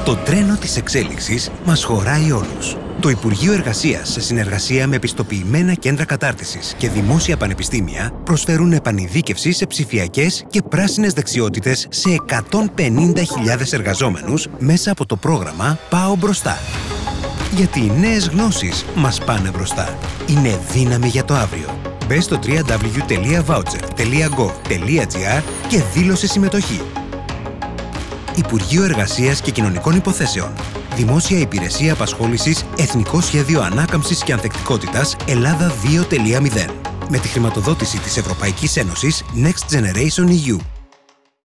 Το τρένο της εξέλιξης μας χωράει όλους. Το Υπουργείο Εργασίας, σε συνεργασία με επιστοποιημένα κέντρα κατάρτισης και δημόσια πανεπιστήμια, προσφέρουν επανειδίκευση σε ψηφιακές και πράσινες δεξιότητες σε 150.000 εργαζόμενους μέσα από το πρόγραμμα «Πάω μπροστά». Γιατί οι νέες γνώσεις μας πάνε μπροστά. Είναι δύναμη για το αύριο. Μπες στο www.voucher.gov.gr και δήλωσε συμμετοχή. Υπουργείο Εργασίας και Κοινωνικών Υποθέσεων. Δημόσια Υπηρεσία Απασχόλησης, Εθνικό Σχέδιο Ανάκαμψης και Ανθεκτικότητας Ελλάδα 2.0. Με τη χρηματοδότηση της Ευρωπαϊκής Ένωσης Next Generation EU.